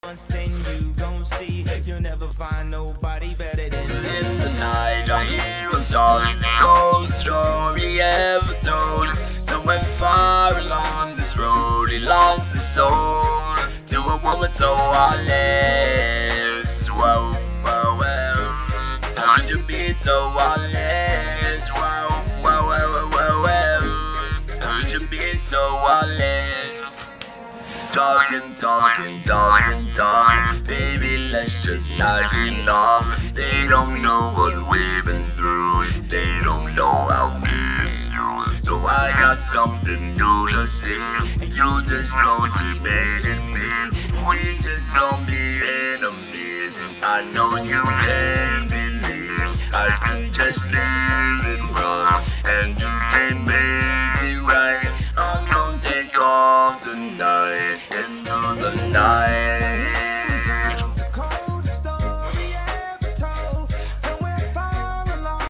Then you gon' see you'll never find nobody better than me. In the night I hear him telling the cold story ever told. Somewhere far along this road he lost his soul to a woman so heartless. Whoa, whoa, whoa. How could you be so heartless? Whoa, whoa, whoa, whoa, whoa. How could you be so heartless? Talking, baby, let's just knock it off. They don't know what we've been through. They don't know how me and you. So I got something new to say. You just don't keep begging me. We just don't be enemies. I know you can't believe I can just leave it wrong, and you